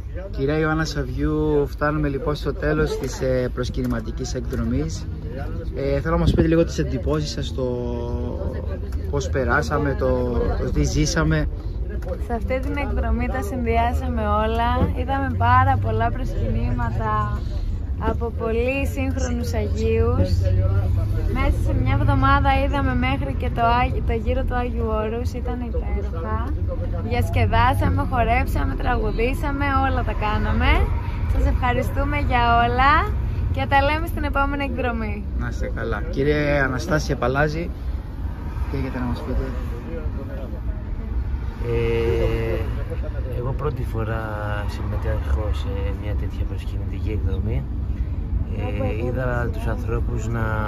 Κυρία Ιωάννα Σαβιού, φτάνουμε λοιπόν στο τέλος της προσκυνηματικής εκδρομής. Θέλω να μας πείτε λίγο τις εντυπώσεις σας, το πώς περάσαμε, το τι ζήσαμε. Σε αυτή την εκδρομή τα συνδυάσαμε όλα. Είδαμε πάρα πολλά προσκυνήματα από πολύ σύγχρονους Αγίους. Μέσα σε μια εβδομάδα είδαμε μέχρι και το γύρο του Άγιου Όρους, ήταν υπέροχα. Διασκεδάσαμε, χορέψαμε, τραγουδήσαμε, όλα τα κάναμε. Σας ευχαριστούμε για όλα και τα λέμε στην επόμενη εκδρομή. Να είστε καλά. Κύριε Αναστάση Παλάζη, τι έχετε να μας πείτε? Εγώ πρώτη φορά συμμετέχω σε μια τέτοια προσκυνητική εκδρομή. Είδα τους ανθρώπους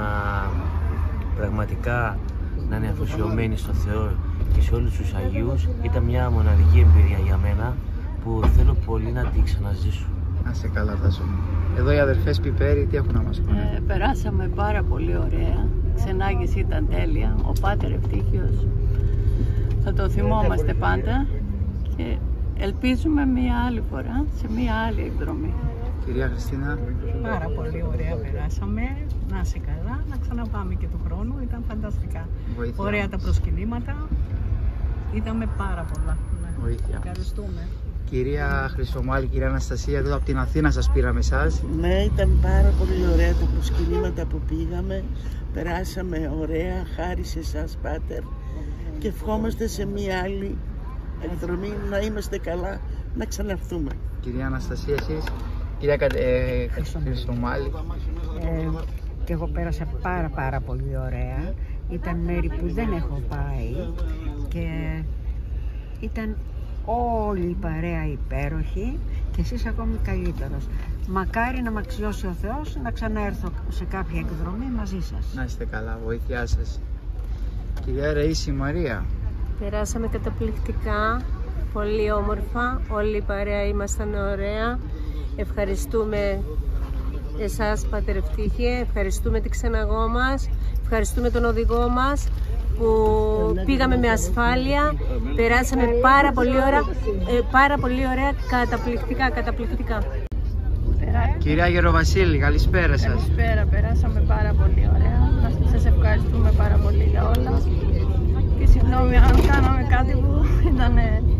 πραγματικά να είναι αφοσιωμένοι στο Θεό και σε όλους τους Αγίους. Ήταν μια μοναδική εμπειρία για μένα που θέλω πολύ να την ξαναζήσω. Να είστε καλά, Τάσο. Εδώ οι αδερφές Πιπέρη τι έχουν να μας πούνε? Περάσαμε πάρα πολύ ωραία. Ξενάγηση ήταν τέλεια. Ο Πάτερ Ευτύχιος θα το θυμόμαστε πάντα και ελπίζουμε μία άλλη φορά σε μία άλλη εκδρομή. Κυρία Χριστίνα. Πάρα πολύ ωραία περάσαμε. Να είσαι καλά, να ξαναπάμε και του χρόνου. Ήταν φανταστικά. Βοήθεια. Ωραία τα προσκυνήματα. Είδαμε πάρα πολλά. Βοήθεια. Ευχαριστούμε. Κυρία Χρυσομάλη, κυρία Αναστασία, εδώ από την Αθήνα σας πήραμε εσάς. Ναι, ήταν πάρα πολύ ωραία τα προσκυνήματα που πήγαμε. Περάσαμε ωραία, χάρη σε εσάς, Πάτερ. Και ευχόμαστε σε μία άλλη εκδρομή να είμαστε καλά, να ξαναρθούμε. Κυρία Αναστασία, εσείς? Κυρία Χρυσομάλη. Και εγώ πέρασα πάρα πολύ ωραία. Ήταν μέρη που δεν έχω πάει και ήταν όλη η παρέα υπέροχη και εσείς ακόμη καλύτερος. Μακάρι να μ' αξιώσει ο Θεός να ξαναέρθω σε κάποια εκδρομή μαζί σας. Να είστε καλά, βοήθειά σας. Κυρία Ραΐση Μαρία. Περάσαμε καταπληκτικά, πολύ όμορφα, όλη η παρέα ήμασταν ωραία. Ευχαριστούμε εσάς, Πάτερ Ευτύχιε, ευχαριστούμε τη ξεναγό μας, ευχαριστούμε τον οδηγό μας που πήγαμε με ασφάλεια, περάσαμε πάρα πολύ ωραία, καταπληκτικά. Κυρία Γεροβασίλη, καλησπέρα σας. Καλησπέρα, περάσαμε πάρα πολύ ωραία. Σας ευχαριστούμε πάρα πολύ για όλα. Και συγγνώμη αν κάναμε κάτι που ήταν...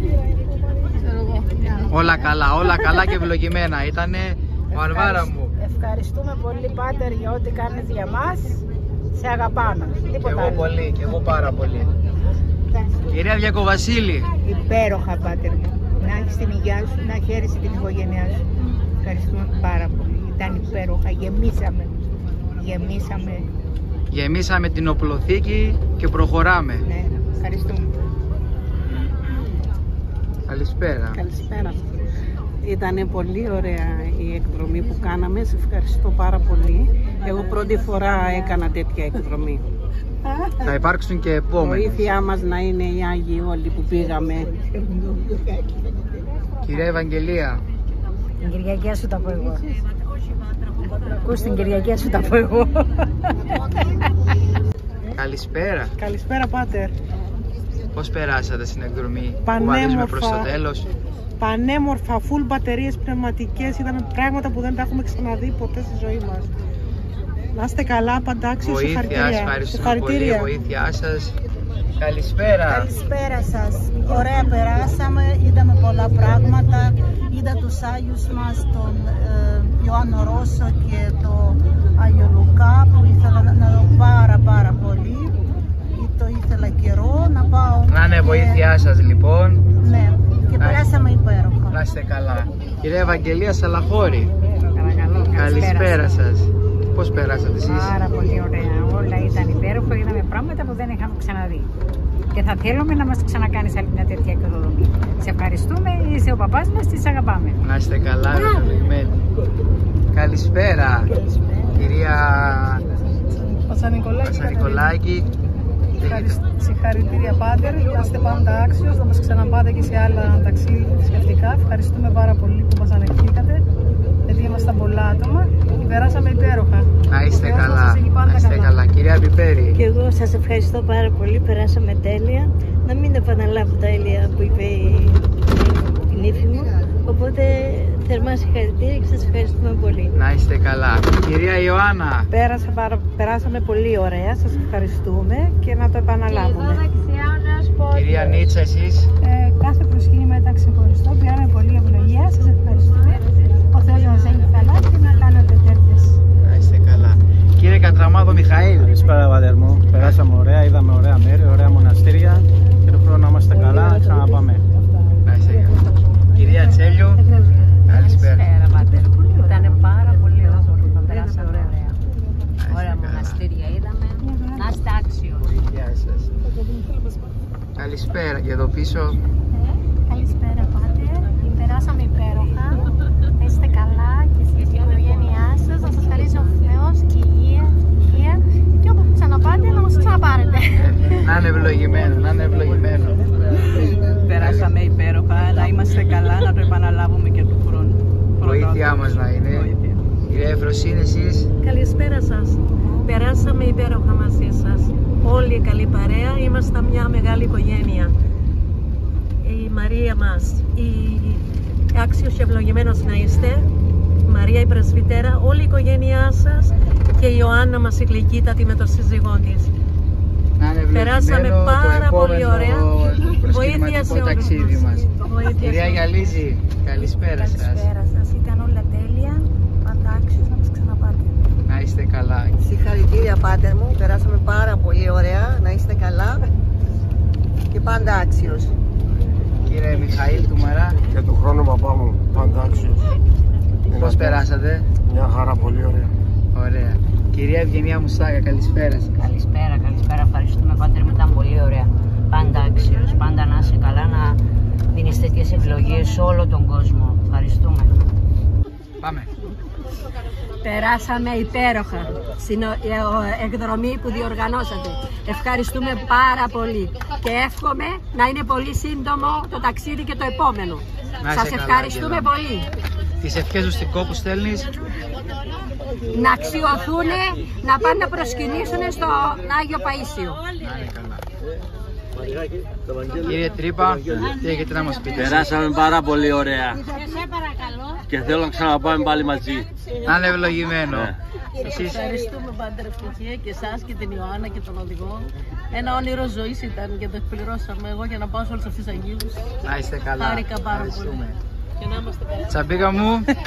Όλα καλά και ευλογημένα. Ήτανε Βαρβάρα μου. Ευχαριστούμε πολύ, Πάτερ, για ό,τι κάνεις για μας. Σε αγαπάμε. Και εγώ πολύ, και εγώ πάρα πολύ. Κυρία Διακοβασίλη. Υπέροχα, Πάτερ μου. Να έχεις την υγεία σου, να χαίρεσαι την οικογένειά σου. Ευχαριστούμε πάρα πολύ. Ήταν υπέροχα. Γεμίσαμε την οπλοθήκη και προχωράμε. Ναι, ευχαριστούμε. Καλησπέρα. Καλησπέρα. Ήταν πολύ ωραία η εκδρομή που κάναμε. Σε ευχαριστώ πάρα πολύ. Εγώ πρώτη φορά έκανα τέτοια εκδρομή. Θα υπάρξουν και επόμενες. Βοήθειά μας να είναι οι Άγιοι όλοι που πήγαμε. Κυρία Ευαγγελία. Την Κυριακή σου τα πω εγώ. Ακούς, την Κυριακή σου τα πω εγώ. Καλησπέρα. Καλησπέρα, Πάτερ. Πώς περάσατε στην εκδρομή που βαδίζουμε προς το τέλος? Πανέμορφα, full μπαταρίες πνευματικές. Είδαμε πράγματα που δεν τα έχουμε ξαναδεί ποτέ στη ζωή μας. Να είστε καλά, παντάξιο, συγχαρητήρια. Ευχαριστούμε πολύ, βοήθειά σας. Καλησπέρα. Καλησπέρα σας. Ωραία περάσαμε, είδαμε πολλά πράγματα. Είδα τους Άγιους μας, τον Ιωάννο Ρώσο και τον Άγιο Λουκά που ήθελα να δω πάρα πολύ. Το ήθελα καιρό να πάω. Να είναι βοήθειά σας λοιπόν. Ναι, και περάσαμε υπέροχα. Να είστε καλά. Κυρία Ευαγγελία Σαλαχώρη. Καλησπέρα σας. Πώς περάσατε εσείς? Πάρα πολύ ωραία. Όλα ήταν υπέροχα. Είδαμε πράγματα που δεν είχαμε ξαναδεί. Και θα θέλουμε να μας ξανακάνεις άλλη μια τέτοια εκδρομή. Σε ευχαριστούμε. Είσαι ο παπάς μας και σε αγαπάμε. Να είστε καλά, ευλογημένοι. Καλησπέρα. Κυρία Πασανικολάκη. Συγχαρητήρια, Πάτερ. Είστε πάντα άξιος. Θα μας ξαναπάτε και σε άλλα ταξίδια θρησκευτικά. Ευχαριστούμε πάρα πολύ που μας ανεχθήκατε. Γιατί ήμασταν πολλά άτομα και περάσαμε υπέροχα. Να είστε καλά. Να είστε καλά. Κυρία Πιπέρη. Και εγώ σας ευχαριστώ πάρα πολύ. Περάσαμε τέλεια. Να μην επαναλάβω τα έλεια που είπε η νύφη μου. Οπότε Θερμά συγχαρητήρια και σας ευχαριστούμε πολύ. Να είστε καλά. Κυρία Ιωάννα. Περάσαμε πολύ ωραία, σας ευχαριστούμε και να το επαναλάβουμε. Κυρία Νίτσα, εσείς. Κάθε προσκύνημα ήταν ξεχωριστό, πήραμε πολύ ευλογία, σας ευχαριστούμε. Ο Θεός μας έχει καλά και να κάνετε τέτοιες. Να είστε καλά. Κύριε Κατραμάδο Μιχαήλ. Καλησπέρα, πατέρ μου. Περάσαμε ωραία, είδαμε ωραία μέρη, ωραία μοναστήρια και τον χρόνο να είμαστε καλά, να ξαναπάμε. Να είστε καλά. Κυρία Τσέλιου. Καλησπέρα. Πατέρ μου. Ήταν πάρα πολύ όμορφο. Περάσαμε ωραία. Ωραία μοναστήρια είδαμε. Να είστε άξιος. Γεια σας. Καλησπέρα και εδώ πίσω. Καλησπέρα, Πάτερ. Περάσαμε υπέροχα. Να είστε καλά και εσείς και η οικογένειά σας. Να σας χαρίσει ο Θεός και υγεία και όπου ξαναπάτε να μας ξαναπάρετε. Να είναι ευλογημένο, να είναι ευλογημένο. Περάσαμε υπέροχα, να είμαστε καλά, να το επαναλάβουμε και του χρόνου. Βοήθειά μας να είναι. Κυρία Εφροσύνη, εσείς. Καλησπέρα σας. Περάσαμε υπέροχα μαζί σας. Όλοι καλή παρέα, είμαστε μια μεγάλη οικογένεια. Η Μαρία μας, άξιος και ευλογημένος να είστε. Μαρία η Πρεσβυτέρα, όλη η οικογένειά σας και η Ιωάννα μας η γλυκύτατη με το σύζυγό της. Περάσαμε πάρα πολύ ωραία. Βοήθεια σε όλους μας. Κυρία Γιαλίζη, καλησπέρα σας. Καλησπέρα σας. Ήταν όλα τέλεια. Πάντα άξιος να μας ξαναπάτε. Να είστε καλά. Συγχαρητήρια, Πάτερ μου. Περάσαμε πάρα πολύ ωραία. Να είστε καλά και πάντα άξιος. Κύριε Μιχαήλ του Μαρά. Και του χρόνου, παπά μου, πάντα άξιος. Πώς περάσατε? Μια χαρά, πολύ ωραία. Ωραία. Κυρία Ευγενία Μουσάκα, καλησπέρα σας. Καλησπέρα, ευχαριστούμε, Πάτερ μου, ήταν πολύ ωραία. Πάντα άξιος, πάντα να είσαι καλά, να δίνεις τέτοιες ευλογίες σε όλο τον κόσμο. Ευχαριστούμε. Πάμε. Περάσαμε υπέροχα στην εκδρομή που διοργανώσατε. Ευχαριστούμε πάρα πολύ και εύχομαι να είναι πολύ σύντομο το ταξίδι και το επόμενο. Σας ευχαριστούμε πολύ. Τις ευχές του στην κόπου στέλνεις? Να αξιωθούν, να πάνε να προσκυνήσουν στον Άγιο Παΐσιο. Κύριε Τρύπα, τι έχετε να μας πείτε? Περάσαμε πάρα πολύ ωραία και θέλω να ξαναπάμε πάλι μαζί. Να είναι ευλογημένο. Εσείς. Ευχαριστούμε, Πάτερ Ευτυχία, και εσάς και την Ιωάννα και τον οδηγό. Ένα όνειρο ζωής ήταν και το εκπληρώσαμε εγώ για να πάω σε όλους αυτούς τους Αγίους. Να είστε καλά. Χάρηκα πάρα πολύ. Και να είμαστε καλά. Τσαμπίκα μου.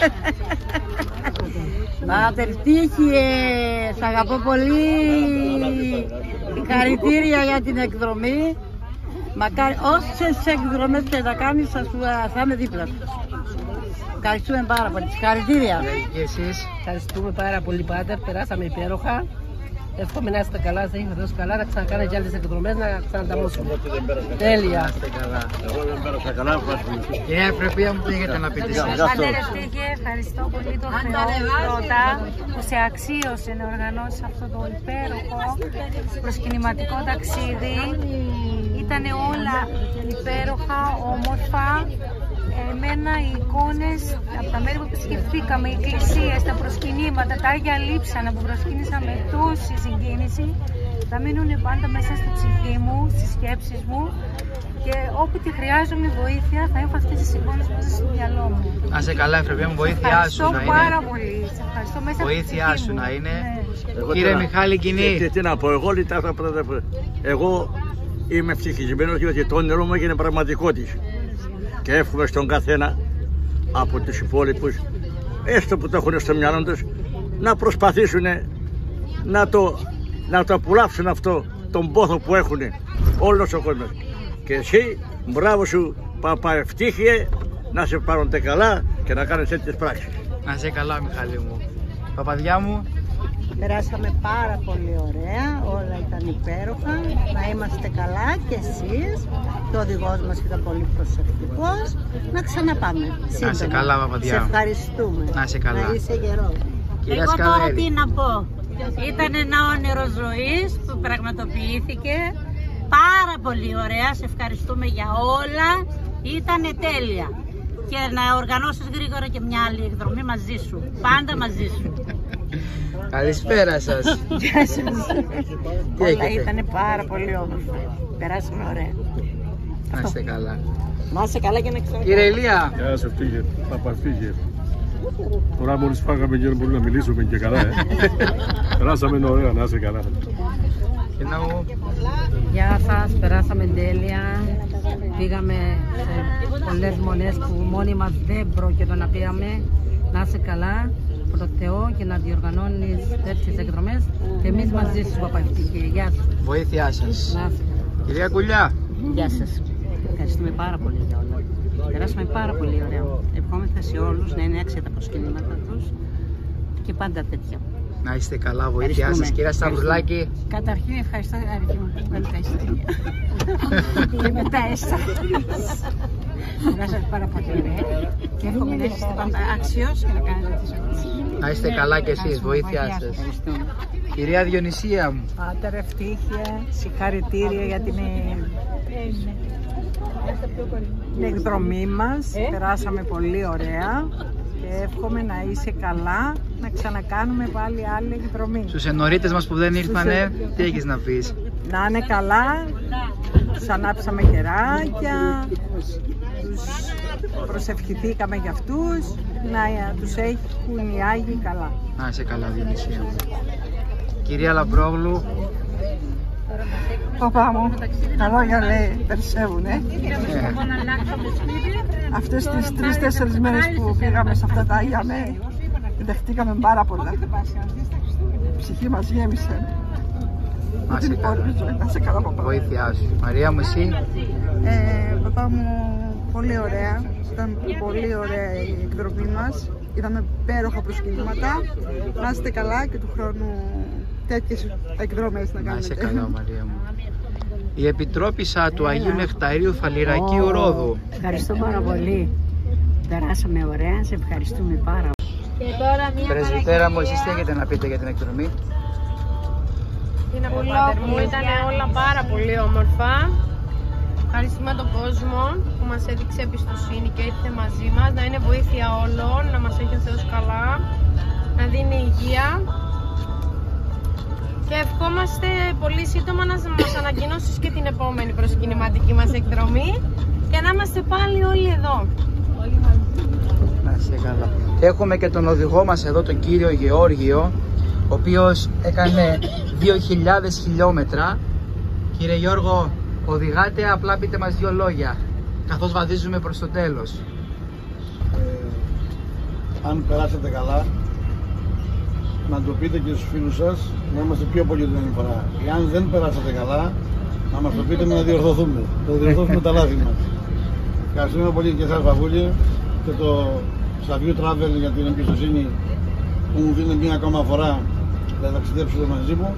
Πάτερ Ευτυχία, σ' αγαπώ πολύ. Συγχαρητήρια για την εκδρομή. Μακάρι όσες εκδρομές και να κάνεις θα είμαι δίπλα σου. Ευχαριστούμε πάρα πολύ. Συγχαρητήρια. Και εσείς? Ευχαριστούμε πάρα πολύ, Πάτερ. Περάσαμε υπέροχα. Εύχομαι να είστε καλά, θα έχετε δώσει καλά, να ξανακάνετε και άλλες εκδρομές, να ξανανταμώσουμε. Τέλεια. Εγώ δεν πέρασα καλά, ευχαριστούμε. Κυρία Ευπρεπία μου, τι έχετε να πείτε? Πάτερ Ευτύχε, ευχαριστώ πολύ τον Θεό πρώτα που σε αξίωσε να οργανώσεις αυτό το υπέροχο προσκυνηματικό ταξίδι. Ήτανε όλα υπέροχα, όμορφα. Εμένα οι εικόνες από τα μέρη που επισκεφθήκαμε, οι εκκλησίες, τα προσκυνήματα, τα Άγια Λείψανα που προσκύνησα με τόση συγκίνηση, θα μείνουν πάντα μέσα στη ψυχή μου, στις σκέψεις μου και όπου τη χρειάζομαι βοήθεια θα έχω αυτές τις εικόνες μέσα στο μυαλό μου. Να σε καλά, Ευπρεπία μου, βοήθειά σου να είναι. Ευχαριστώ πάρα πολύ. Σε ευχαριστώ μέσα από τη βοήθειά σου να είναι. Κύριε Μιχάλη Κοινή. Τι να πω, εγώ είμαι ευτυχισμένος γιατί το όνειρό μου έγινε πραγματικότητα. Και εύχομαι στον καθένα από τους υπόλοιπους, έστω που το έχουν στο μυαλό τους, να προσπαθήσουν να το απολαύσουν αυτό τον πόθο που έχουν όλος ο κόσμος. Και εσύ, μπράβο σου, Παπαευτύχιε, να σε πάρονται καλά και να κάνεις τέτοιες πράξεις. Να είσαι καλά, Μιχάλη μου. Παπαδιά μου. Περάσαμε πάρα πολύ ωραία, όλα ήταν υπέροχα, να είμαστε καλά και εσείς. Το οδηγός μας ήταν πολύ προσεκτικός. Να ξαναπάμε σύντομα. Να είσαι καλά, παπαδιά. Σε ευχαριστούμε. Να είσαι καλά. Να είσαι γερό. Εγώ τώρα τι να πω. Ήταν ένα όνειρο ζωής που πραγματοποιήθηκε. Πάρα πολύ ωραία, σε ευχαριστούμε για όλα. Ήτανε τέλεια. Και να οργανώσεις γρήγορα και μια άλλη εκδρομή μαζί σου. Πάντα μαζί σου. Καλησπέρα σας. Γεια σας. Όλα ήταν πάρα πολύ όμορφα. Περάσαμε ωραία. Να είστε καλά. Να είστε καλά και να ξανακάνουμε. Κύριε Ηλία. Γεια σας, Φύγε. Παπαφύγε. Τώρα μόλις φάγαμε και μπορούμε να μιλήσουμε και καλά. Περάσαμε ωραία, να είστε καλά. Γεια σας, περάσαμε τέλεια. Πήγαμε σε πολλές μονές που μόνοι μας δεν πρόκειται να πήγαμε. Να είσαι καλά, προ Θεό, και να διοργανώνεις τέτοιες εκδρομές και εμείς μαζί σου, Παπαφύγε. Γεια σας. Βοήθειά σας. Κυρία Κουλιά. Γεια σας. Ευχαριστούμε πάρα πολύ για όλα. Περάσαμε πάρα πολύ ωραία. Ευχόμεθα σε όλους να είναι άξια τα προσκυνήματα τους και πάντα τέτοια. Να είστε καλά, βοήθειά σας. Κυρία Σταυρουλάκη. Καταρχήν ευχαριστώ την αδερφή μου που έβαλε τα εισιτήρια. Και μετά έστα. Περάσατε πάρα πολύ ωραία και εύχομαι να είστε πάντα άξιος και να κάνετε τις όλες. Να είστε καλά κι εσείς, βοήθειά σας. Κυρία Διονυσία μου. Πάτερ ευτύχια, συγχαρητήρια για την εκδρομή μας. Περάσαμε πολύ ωραία και εύχομαι να είσαι καλά, να ξανακάνουμε πάλι άλλη εκδρομή. Στους ενορίτες μας που δεν ήρθανε, τι έχεις να πεις? Να είναι καλά, τους ανάψαμε κεράκια, τους προσευχηθήκαμε για αυτούς, να τους έχουν οι Άγιοι καλά. Να είσαι καλά, Διονυσία. Κυρία Λαμπρόγλου. Παπά μου, τα λόγια λέει περισσεύουνε. Αυτές τις 3-4 μέρες που πήγαμε σε αυτά τα Άγια Μέρη, δεχτήκαμε πάρα πολλά. Η ψυχή μας γέμισε. Να είσαι καλά, παπά. Βοήθειά σου. Μαρία μου, εσύ? Παπά μου, πολύ ωραία. Ήταν πολύ ωραία η εκδρομή μας. Είδαμε υπέροχα προσκυνήματα. Να είστε καλά και του χρόνου τέτοιες εκδρομές να κάνετε. Να είσαι καλά, Μαρία μου. Η Επιτρόπισσα του Αγίου Νεκταρίου Φαλιρακίου Ρόδου. Ευχαριστώ πάρα πολύ. Περάσαμε ωραία, σε ευχαριστούμε πάρα πολύ. Πρεσβυτέρα μου, εσείς τι έχετε να πείτε για την εκδρομή? Είναι από πάτερ μου, ήταν όλα πάρα πολύ όμορφα. Ευχαριστούμε τον κόσμο που μας έδειξε εμπιστοσύνη και ήρθε μαζί μας. Να είναι βοήθεια όλων, να μας έχει ο Θεός καλά, να δίνει υγεία. Και ευχόμαστε πολύ σύντομα να μας ανακοινώσεις και την επόμενη προσκυνηματική μας εκδρομή και να είμαστε πάλι όλοι εδώ. Να είσαι καλά. Έχουμε και τον οδηγό μας εδώ, τον κύριο Γεώργιο, ο οποίος έκανε 2.000 χιλιόμετρα. Κύριε Γιώργο, οδηγάτε, απλά πείτε μας 2 λόγια, καθώς βαδίζουμε προς το τέλος. Αν περάσετε καλά, να το πείτε και στους φίλους σας, να είμαστε πιο πολύ την άλλη φορά. Εάν δεν περάσατε καλά, να μας το πείτε να διορθωθούμε. Να διορθώσουμε τα λάθη μας. Ευχαριστούμε πολύ και εσάς, Παπούλη, και το Σαββίου Travel για την εμπιστοσύνη που μου δίνει μία ακόμα φορά να ταξιδέψετε μαζί μου.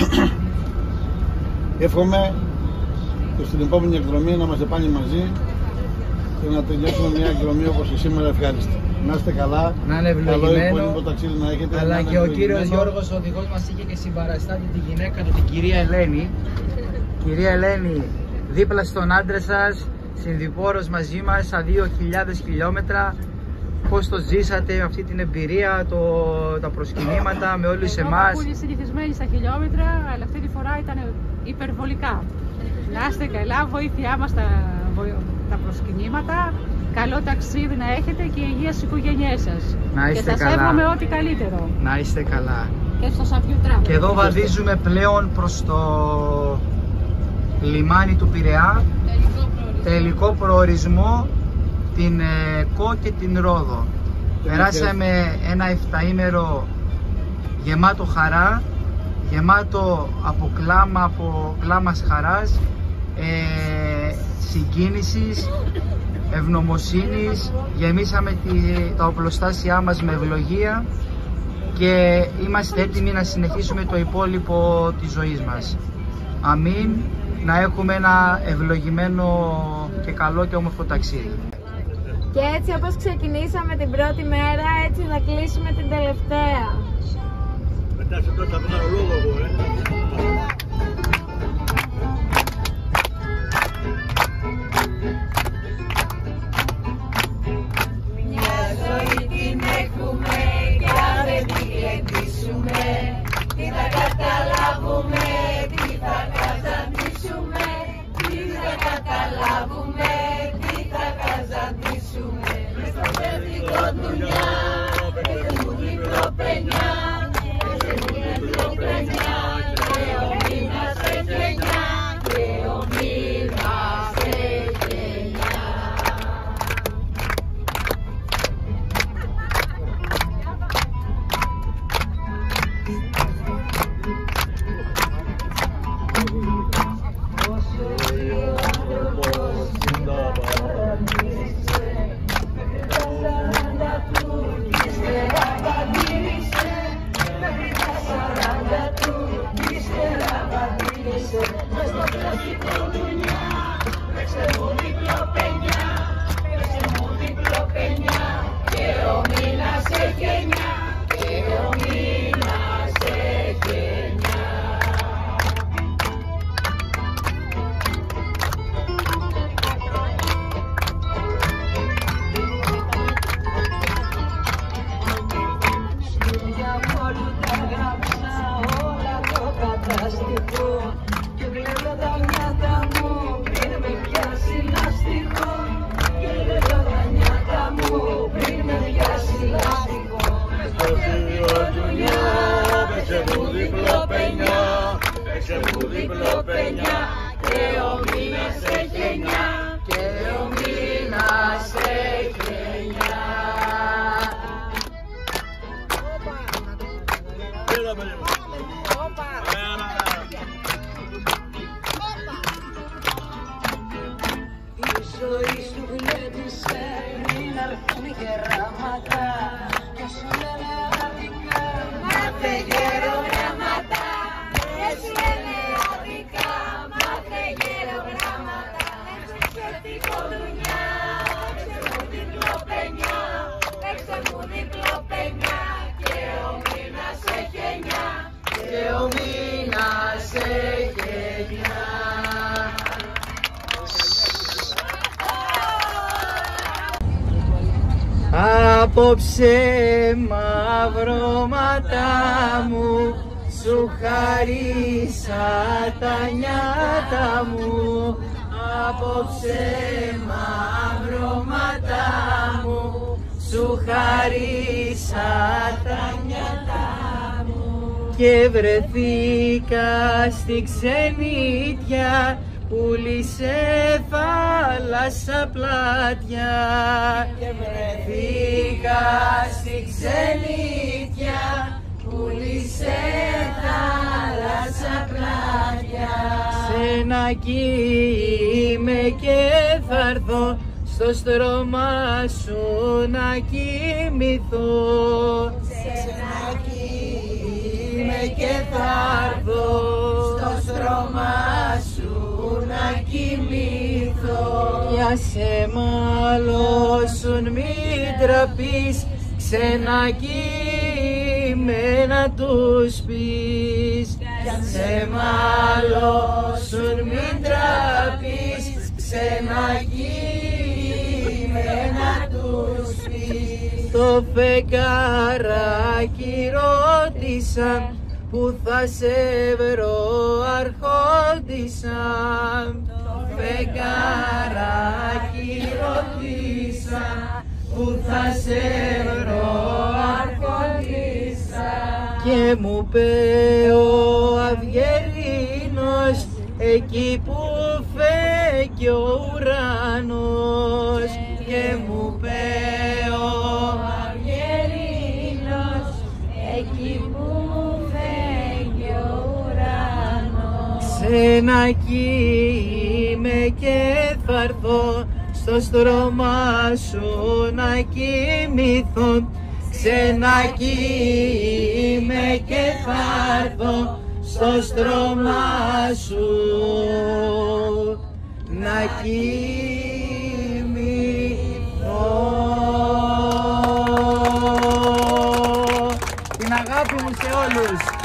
Εύχομαι και στην επόμενη εκδρομή να είμαστε πάλι μαζί και να τελειώσουμε μια εκδρομή όπως και σήμερα ευχάριστη. Να είστε καλά, να είναι ευλογημένο, να έχετε, αλλά και ο κύριος Γιώργος, ο οδηγός μας, είχε και συμπαραστάτη τη γυναίκα του, την κυρία Ελένη. Κυρία Ελένη, δίπλα στον άντρα σας, συνδιπόρος μαζί μας, στα 2.000 χιλιόμετρα. Πώς το ζήσατε αυτή την εμπειρία, τα προσκυνήματα με όλους εμάς? Πολύ συνηθισμένοι στα χιλιόμετρα, αλλά αυτή τη φορά ήταν υπερβολικά. Να είστε καλά, βοήθειά μας τα προσκυνήματα. Καλό ταξίδι να έχετε και υγεία στις οικογένειές σας. Να είστε και σας εύχομαι ό,τι καλύτερο. Να είστε καλά. Και στο Σαββίου Travel. Και εδώ βαδίζουμε πλέον προς το λιμάνι του Πειραιά. Τελικό προορισμό, την ΚΟ και την Ρόδο. Περάσαμε ένα 7ήμερο γεμάτο χαρά, γεμάτο από κλάμας χαράς, συγκίνησης, ευγνωμοσύνης. Γεμίσαμε τα οπλοστάσια μας με ευλογία και είμαστε έτοιμοι να συνεχίσουμε το υπόλοιπο της ζωής μας. Αμήν. Να έχουμε ένα ευλογημένο και καλό και όμορφο ταξίδι. Και έτσι όπως ξεκινήσαμε την πρώτη μέρα, έτσι θα κλείσουμε την τελευταία. Μετά σε πρώτα από ένα λόγο εγώ, Μια ζωή την έχουμε και αν δεν την γλεντήσουμε, τι θα καταλάβουμε, τι θα καταντήσουμε, τι θα καταλάβουμε. δουλειά, παίξε μου διπλό πενιά, παίξε μου διπλό πενιά, και ο μήνας έχει 9, και ο μήνας έχει 9. Απόψε μαυρώματα μου, σου χαρίσα τα νιάτα μου. Απόψε μαυρώματα μου, σου χαρίσα τα νιάτα μου. Και βρεθήκα στη ξενίτια, πούλησε θάλασσα πλάτια. Και βρεθήκα στη ξενίτια, πούλησε θάλασσα πλάτια. Ξενάκι είμαι και θα έρθω, στο στρώμα σου να κοιμηθώ. Ξενάκι είμαι και θα έρθω, στο στρώμα σου να κοιμηθώ. Για σε μαλώσουν μην τραπείς, ξενάκι με να τους πεις. Για σε μαλώσουν μην τραπείς, ξενάκι με να τους πεις. Το φεγγαράκι ρώτησα, που θα σε βρω αρχόντισα. Το φεγγαράκι ρωτήσα, που θα σε βρω αρχόντισα. Και μου πει ο Αυγερίνος, εκεί που φέγγει ο ουρανός. Και μου πει ο Αυγερίνος, εκεί που ξενάκι είμαι και θα έρθω, στο στρώμα σου να κοιμηθώ. Ξενάκι είμαι και θα έρθω, στο στρώμα σου να κοιμηθώ. Την αγάπη μου σε όλους.